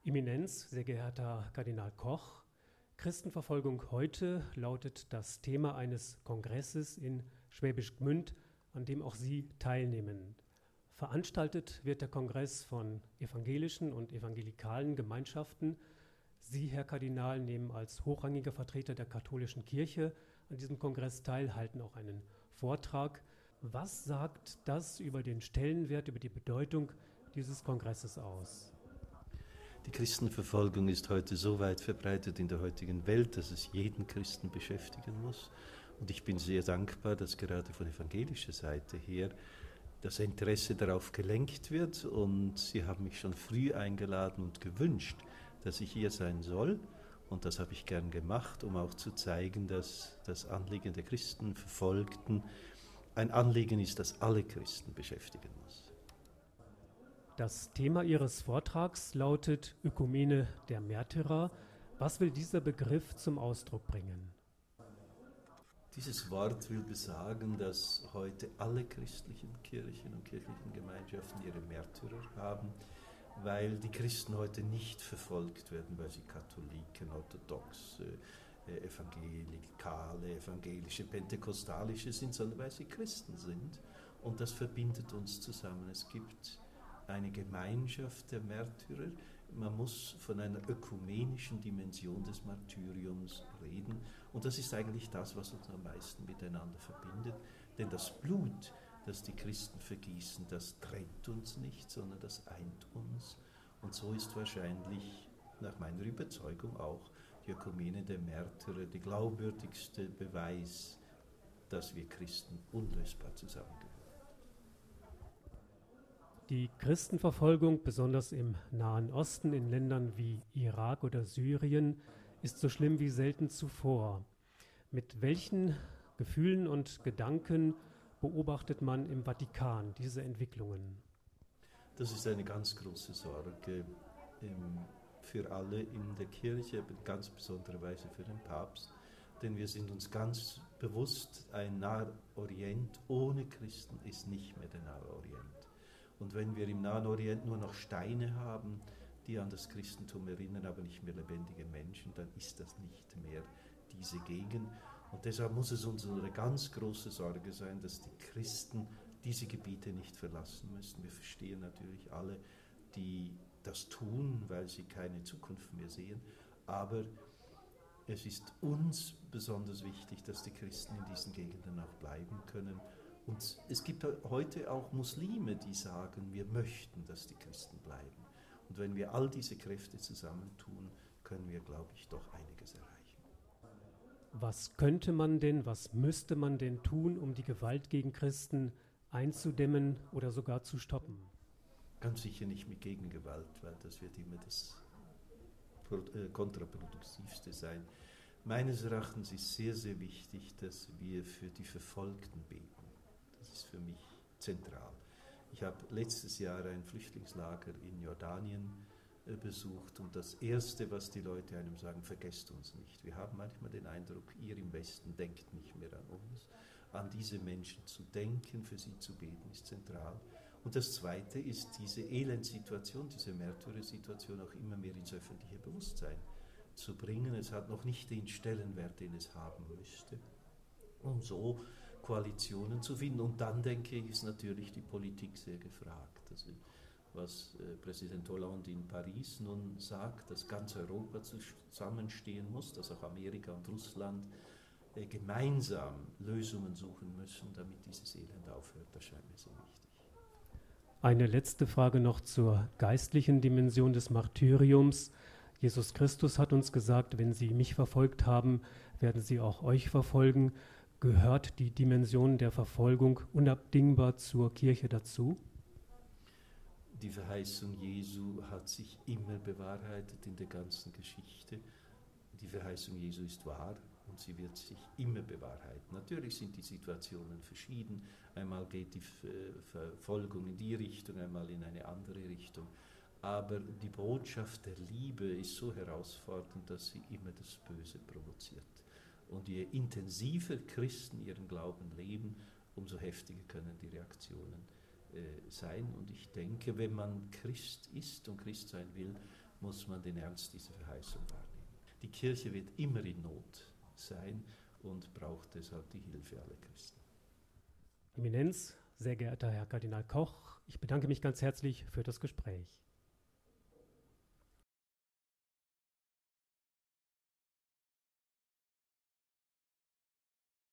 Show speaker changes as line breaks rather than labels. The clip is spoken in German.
Eminenz, sehr geehrter Kardinal Koch, Christenverfolgung heute lautet das Thema eines Kongresses in Schwäbisch Gmünd, an dem auch Sie teilnehmen. Veranstaltet wird der Kongress von evangelischen und evangelikalen Gemeinschaften. Sie, Herr Kardinal, nehmen als hochrangiger Vertreter der katholischen Kirche an diesem Kongress teil, halten auch einen Vortrag. Was sagt das über den Stellenwert, über die Bedeutung dieses Kongresses aus?
Die Christenverfolgung ist heute so weit verbreitet in der heutigen Welt, dass es jeden Christen beschäftigen muss. Und ich bin sehr dankbar, dass gerade von evangelischer Seite her das Interesse darauf gelenkt wird. Und Sie haben mich schon früh eingeladen und gewünscht, dass ich hier sein soll. Und das habe ich gern gemacht, um auch zu zeigen, dass das Anliegen der Christenverfolgten ein Anliegen ist, das alle Christen beschäftigen muss.
Das Thema Ihres Vortrags lautet Ökumene der Märtyrer. Was will dieser Begriff zum Ausdruck bringen?
Dieses Wort will besagen, dass heute alle christlichen Kirchen und kirchlichen Gemeinschaften ihre Märtyrer haben, weil die Christen heute nicht verfolgt werden, weil sie Katholiken, Orthodoxe, Evangelikale, evangelische, Pentekostalische sind, sondern weil sie Christen sind. Und das verbindet uns zusammen. Es gibt eine Gemeinschaft der Märtyrer. Man muss von einer ökumenischen Dimension des Martyriums reden. Und das ist eigentlich das, was uns am meisten miteinander verbindet. Denn das Blut, das die Christen vergießen, das trennt uns nicht, sondern das eint uns. Und so ist wahrscheinlich nach meiner Überzeugung auch die Ökumene der Märtyrer der glaubwürdigste Beweis, dass wir Christen unlösbar zusammengehören.
Die Christenverfolgung, besonders im Nahen Osten, in Ländern wie Irak oder Syrien, ist so schlimm wie selten zuvor. Mit welchen Gefühlen und Gedanken beobachtet man im Vatikan diese Entwicklungen?
Das ist eine ganz große Sorge für alle in der Kirche, aber in ganz besonderer Weise für den Papst. Denn wir sind uns ganz bewusst, ein Naher Orient ohne Christen ist nicht mehr der Nahe Orient. Und wenn wir im Nahen Orient nur noch Steine haben, die an das Christentum erinnern, aber nicht mehr lebendige Menschen, dann ist das nicht mehr diese Gegend. Und deshalb muss es unsere ganz große Sorge sein, dass die Christen diese Gebiete nicht verlassen müssen. Wir verstehen natürlich alle, die das tun, weil sie keine Zukunft mehr sehen. Aber es ist uns besonders wichtig, dass die Christen in diesen Gegenden auch bleiben können. Und es gibt heute auch Muslime, die sagen, wir möchten, dass die Christen bleiben. Und wenn wir all diese Kräfte zusammentun, können wir, glaube ich, doch einiges erreichen.
Was könnte man denn, was müsste man denn tun, um die Gewalt gegen Christen einzudämmen oder sogar zu stoppen?
Ganz sicher nicht mit Gegengewalt, weil das wird immer das Kontraproduktivste sein. Meines Erachtens ist sehr, sehr wichtig, dass wir für die Verfolgten beten. Das ist für mich zentral. Ich habe letztes Jahr ein Flüchtlingslager in Jordanien besucht und das Erste, was die Leute einem sagen, vergesst uns nicht. Wir haben manchmal den Eindruck, ihr im Westen denkt nicht mehr an uns. An diese Menschen zu denken, für sie zu beten, ist zentral. Und das Zweite ist diese Elendsituation, diese Märtyrersituation auch immer mehr ins öffentliche Bewusstsein zu bringen. Es hat noch nicht den Stellenwert, den es haben müsste, um so Koalitionen zu finden. Und dann, denke ich, ist natürlich die Politik sehr gefragt. Also, was Präsident Hollande in Paris nun sagt, dass ganz Europa zusammenstehen muss, dass auch Amerika und Russland gemeinsam Lösungen suchen müssen, damit dieses Elend aufhört, das scheint mir sehr wichtig.
Eine letzte Frage noch zur geistlichen Dimension des Martyriums. Jesus Christus hat uns gesagt, wenn Sie mich verfolgt haben, werden Sie auch euch verfolgen. Gehört die Dimension der Verfolgung unabdingbar zur Kirche dazu?
Die Verheißung Jesu hat sich immer bewahrheitet in der ganzen Geschichte. Die Verheißung Jesu ist wahr und sie wird sich immer bewahrheiten. Natürlich sind die Situationen verschieden. Einmal geht die Verfolgung in die Richtung, einmal in eine andere Richtung. Aber die Botschaft der Liebe ist so herausfordernd, dass sie immer das Böse provoziert. Und je intensiver Christen ihren Glauben leben, umso heftiger können die Reaktionen sein. Und ich denke, wenn man Christ ist und Christ sein will, muss man den Ernst dieser Verheißung wahrnehmen. Die Kirche wird immer in Not sein und braucht deshalb die Hilfe aller Christen.
Eminenz, sehr geehrter Herr Kardinal Koch, ich bedanke mich ganz herzlich für das Gespräch.